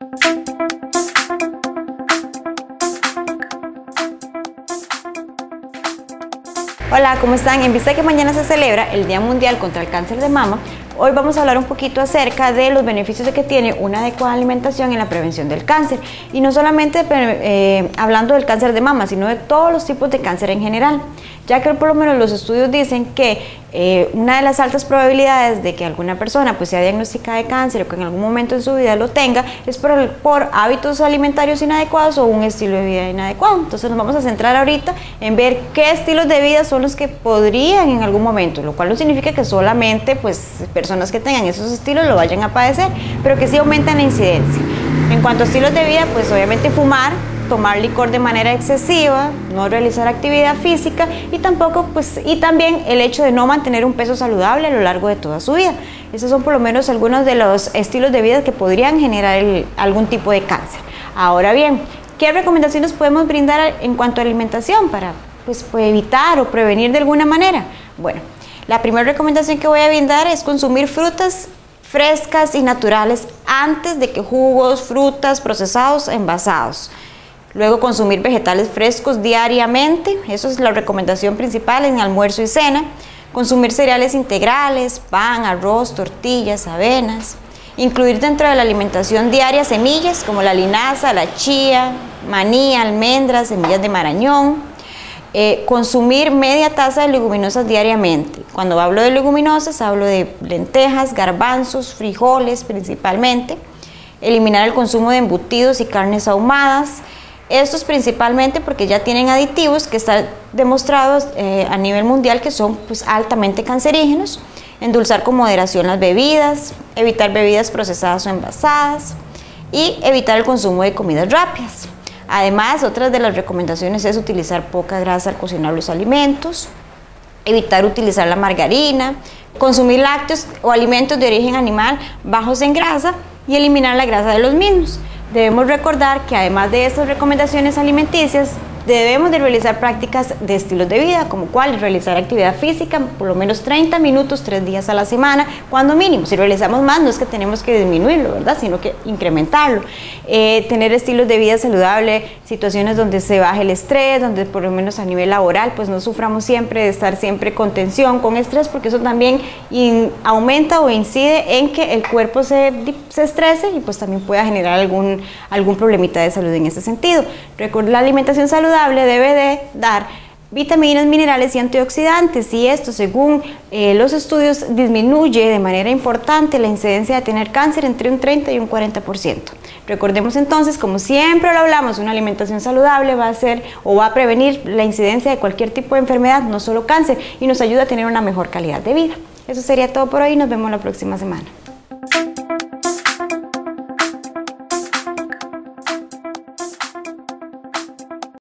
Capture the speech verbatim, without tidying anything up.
Hola, ¿cómo están? En vista de que mañana se celebra el Día Mundial contra el Cáncer de Mama, hoy vamos a hablar un poquito acerca de los beneficios de que tiene una adecuada alimentación en la prevención del cáncer. Y no solamente eh, hablando del cáncer de mama, sino de todos los tipos de cáncer en general, ya que por lo menos los estudios dicen que eh, una de las altas probabilidades de que alguna persona pues sea diagnosticada de cáncer o que en algún momento en su vida lo tenga es por, el, por hábitos alimentarios inadecuados o un estilo de vida inadecuado. Entonces nos vamos a centrar ahorita en ver qué estilos de vida son los que podrían en algún momento, lo cual no significa que solamente pues personas que tengan esos estilos lo vayan a padecer, pero que sí aumentan la incidencia. En cuanto a estilos de vida, pues obviamente fumar, tomar licor de manera excesiva, no realizar actividad física y tampoco pues y también el hecho de no mantener un peso saludable a lo largo de toda su vida. Esos son por lo menos algunos de los estilos de vida que podrían generar el, algún tipo de cáncer. Ahora bien, ¿qué recomendaciones podemos brindar en cuanto a alimentación para pues, pues evitar o prevenir de alguna manera? Bueno, la primera recomendación que voy a brindar es consumir frutas frescas y naturales antes de que jugos, frutas, procesados, envasados. Luego consumir vegetales frescos diariamente, eso es la recomendación principal en almuerzo y cena. Consumir cereales integrales, pan, arroz, tortillas, avenas. Incluir dentro de la alimentación diaria semillas como la linaza, la chía, maní, almendras, semillas de marañón. Eh, consumir media taza de leguminosas diariamente. Cuando hablo de leguminosas hablo de lentejas, garbanzos, frijoles principalmente. Eliminar el consumo de embutidos y carnes ahumadas. Estos principalmente porque ya tienen aditivos que están demostrados eh, a nivel mundial que son pues, altamente cancerígenos. Endulzar con moderación las bebidas, evitar bebidas procesadas o envasadas y evitar el consumo de comidas rápidas. Además, otra de las recomendaciones es utilizar poca grasa al cocinar los alimentos, evitar utilizar la margarina, consumir lácteos o alimentos de origen animal bajos en grasa y eliminar la grasa de los mismos. Debemos recordar que además de estas recomendaciones alimenticias, debemos de realizar prácticas de estilos de vida, como cuál realizar actividad física por lo menos treinta minutos, tres días a la semana, cuando mínimo. Si realizamos más, no es que tenemos que disminuirlo, ¿verdad? Sino que incrementarlo. Eh, tener estilos de vida saludable, situaciones donde se baje el estrés, donde por lo menos a nivel laboral, pues no suframos siempre de estar siempre con tensión, con estrés, porque eso también in, aumenta o incide en que el cuerpo se, se estrese y pues también pueda generar algún, algún problemita de salud en ese sentido. Recuerda, la alimentación saludable debe de dar vitaminas, minerales y antioxidantes, y esto según eh, los estudios disminuye de manera importante la incidencia de tener cáncer entre un treinta y un cuarenta por ciento. Recordemos entonces, como siempre lo hablamos, una alimentación saludable va a ser o va a prevenir la incidencia de cualquier tipo de enfermedad, no solo cáncer, y nos ayuda a tener una mejor calidad de vida. Eso sería todo por hoy, nos vemos la próxima semana.